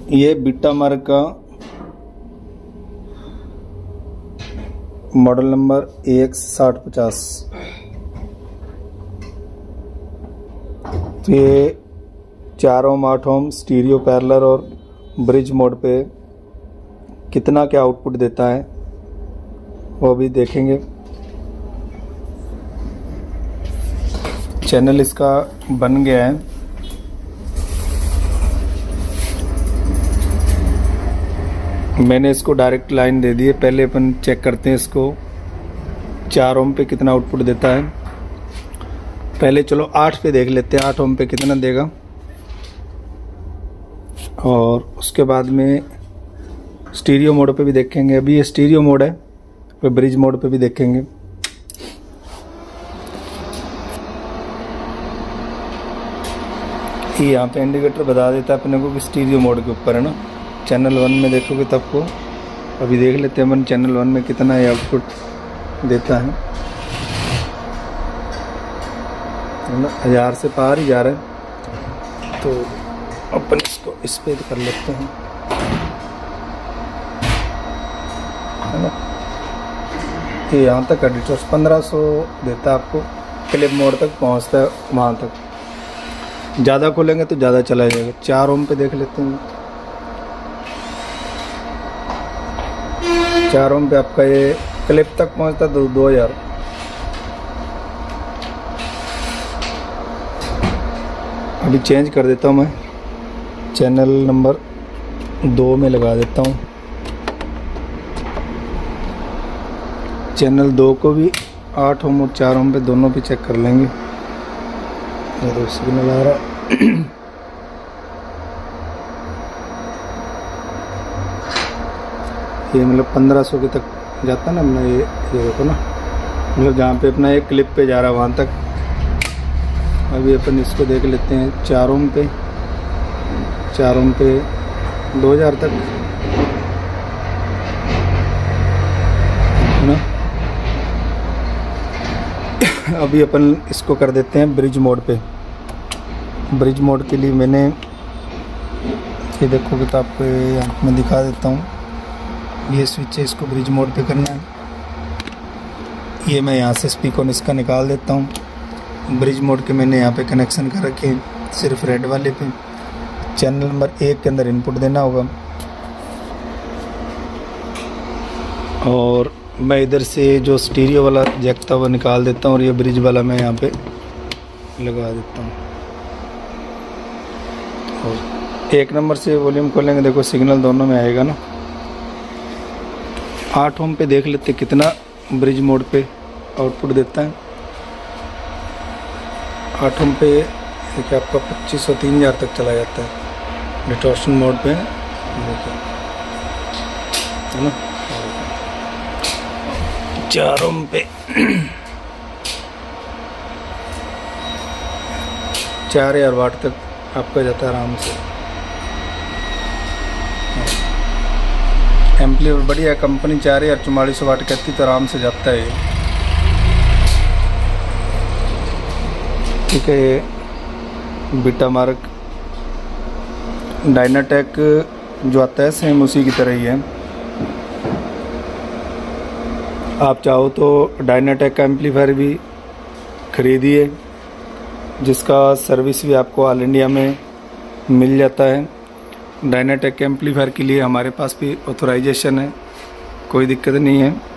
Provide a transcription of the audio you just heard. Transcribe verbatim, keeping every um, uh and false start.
ये beta mark का model number A X साठ पचास। तो ये चार ओम आठ ओम स्टीरियो पैरेलल और ब्रिज मोड पे कितना क्या आउटपुट देता है वो भी देखेंगे। चैनल इसका बन गया है। मैंने इसको डायरेक्ट लाइन दे दी है। पहले अपन चेक करते हैं इसको चार ओम पे कितना आउटपुट देता है। पहले चलो आठ पे देख लेते हैं, आठ ओम पे कितना देगा, और उसके बाद में स्टीरियो मोड पे भी देखेंगे। अभी ये स्टीरियो मोड है, फिर ब्रिज मोड पे भी देखेंगे। ये यहाँ पे इंडिकेटर बता देता है अपने को कि स्टीरियो मोड के ऊपर है ना। चैनल वन में देखोगे तब को। अभी देख लेते हैं अपन चैनल वन में कितना ये आउटपुट देता है ना। हजार से पार ही जा रहा है, तो अपन इसको इस पे कर लेते हैं, है ना। ये यहाँ तक एडिटर्स पंद्रह सौ देता है आपको। क्लिप मोड तक पहुँचता है, वहाँ तक। ज़्यादा खोलेंगे तो ज़्यादा चला जाएगा। चार ओम पे देख लेते हैं। चार ओम पे आपका ये क्लिप तक पहुँचता है तो दो हज़ार। अभी चेंज कर देता हूँ मैं, चैनल नंबर दो में लगा देता हूँ। चैनल दो को भी आठ ओम और चार ओम पे दोनों पे चेक कर लेंगे। ये तो सिग्नल आ रहा है। ये मतलब पंद्रह सौ के तक जाता है ना अपना। ये ये देखो ना, मतलब जहाँ पे अपना एक क्लिप पे जा रहा है वहाँ तक। अभी अपन इसको देख लेते हैं चार ओम पे। चार ओम पे दो हज़ार तक है ना। अभी अपन इसको कर देते हैं ब्रिज मोड पे। ब्रिज मोड के लिए मैंने ये देखोगे तो आपको यहाँ मैं दिखा देता हूँ। ये स्विच है, इसको ब्रिज मोड पे करना है। ये मैं यहाँ से स्पीकर इसका निकाल देता हूँ। ब्रिज मोड के मैंने यहाँ पे कनेक्शन कर रखे हैं, सिर्फ रेड वाले पे। चैनल नंबर एक के अंदर इनपुट देना होगा, और मैं इधर से जो स्टीरियो वाला जैक था वो निकाल देता हूँ, और ये ब्रिज वाला मैं यहाँ पे लगा देता हूँ। और एक नंबर से वॉल्यूम खोलेंगे, देखो सिग्नल दोनों में आएगा ना। आठ ओम पे देख लेते कितना ब्रिज मोड पे आउटपुट देता है। आठ ओम पे देखिए आपका पच्चीस सौ तीन हज़ार तक चला जाता है डिस्टॉर्शन मोड पे, देखिए है ना। चार ओम पे चार हजार वाट तक आपका जाता है आराम से। एम्पलीफायर बढ़िया कंपनी चार हजार चौवालीस वाट कहती तो आराम से जाता है ये। ठीक है, ये बीटा मार्क डायनाटेक जो आता है सेम उसी की तरह ही है। आप चाहो तो डायनाटेक का एम्पलीफायर भी खरीदिए, जिसका सर्विस भी आपको ऑल इंडिया में मिल जाता है। डायनाटेक के एम्पलीफायर के लिए हमारे पास भी ऑथराइजेशन है, कोई दिक्कत नहीं है।